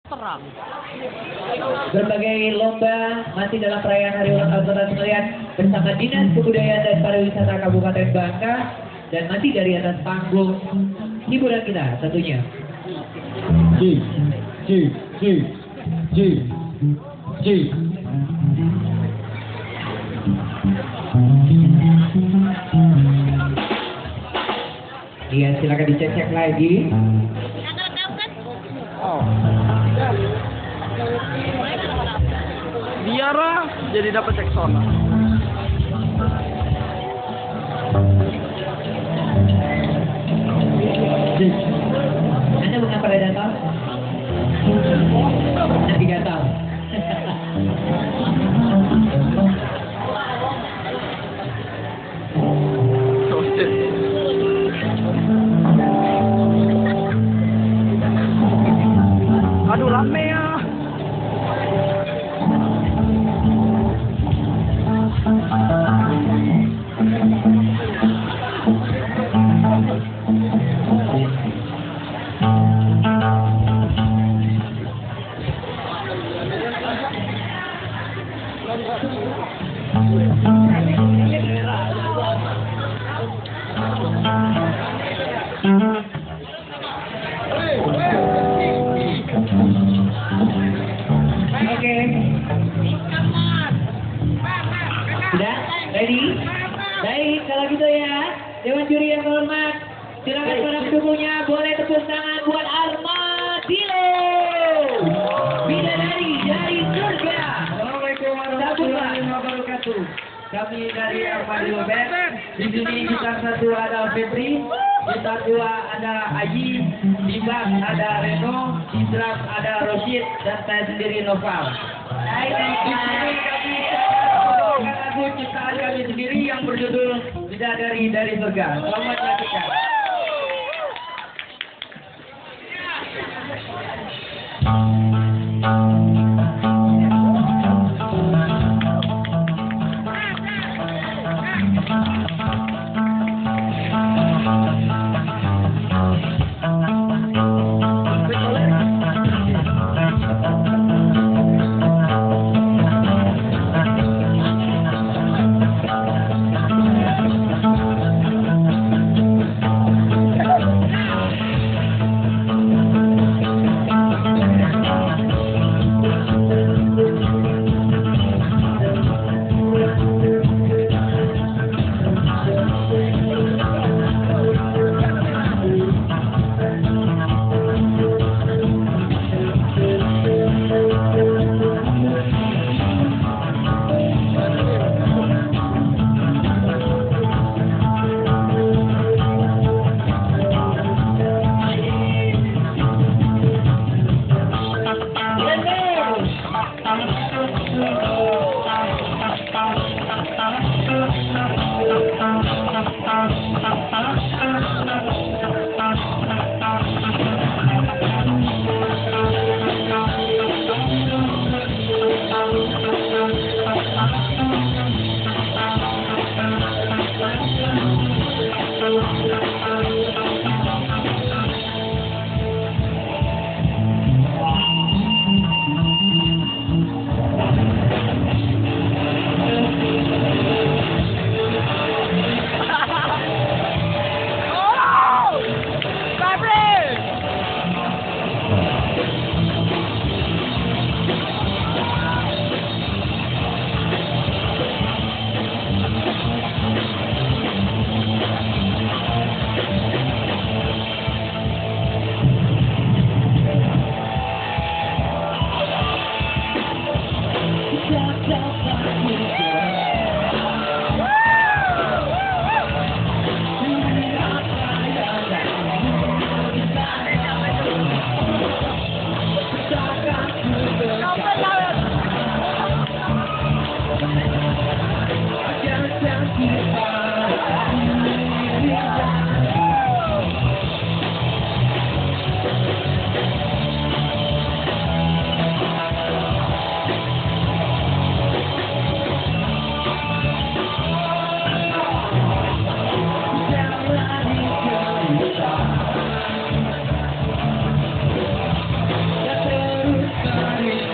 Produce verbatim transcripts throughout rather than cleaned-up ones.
terang. Berbagai lomba masih dalam perayaan Hari Ulang Tahun Kota Senayan bersama Dinas Kebudayaan dan Pariwisata Kabupaten Bangka dan masih dari atas panggung hiburan kita tentunya. J, J, J, J, J. Iya, silakan dicek-cek lagi. Oh. Biara jadi dapat cek sono. Anda mengapa pada datang? Nanti gatal. Aduh lame ya. Oke. Sudah? Ready? Baik, kalau gitu ya, Dewan Juri yang hormat, silakan pada pendukungnya boleh tepuk tangan buat Armadillo, bidadari dari surga. Assalamualaikum warahmatullahi wabarakatuh. Kami dari Armadillo Band. Di sini gitar satu ada Febri, gitar dua ada Aji, di bass ada Reno, di drum ada Rosid dan saya sendiri Noval. Baik, Di sini baik. kami membawakan lagu ciptaan kami sendiri yang berjudul Bidadari dari Surga. Selamat menyaksikan.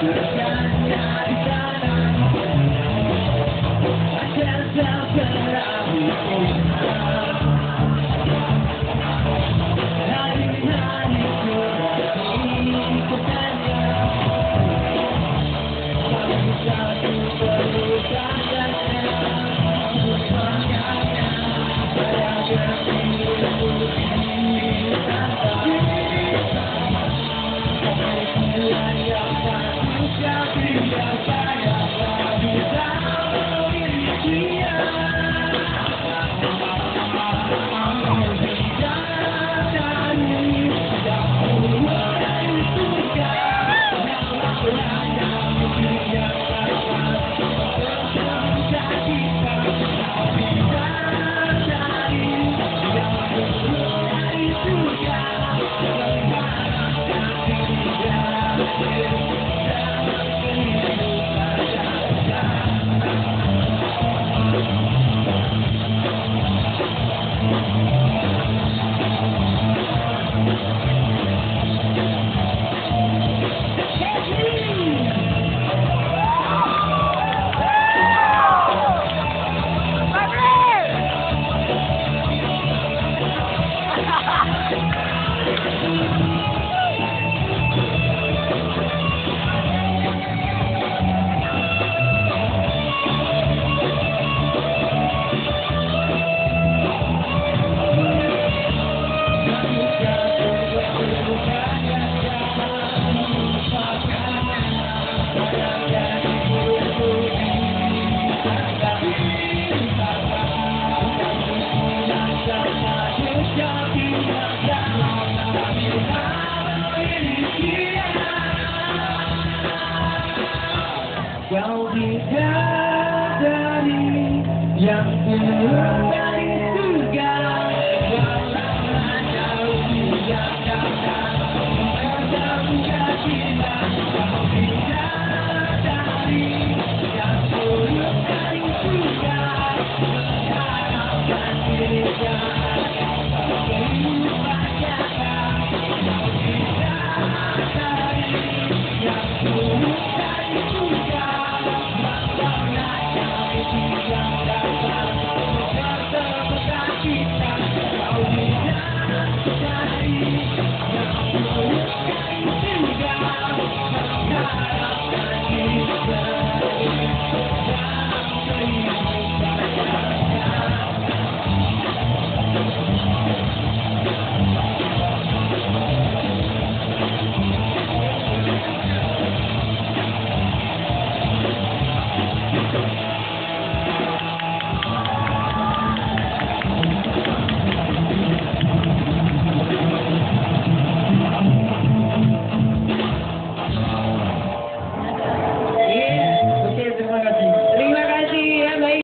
Kau bidadari yang ku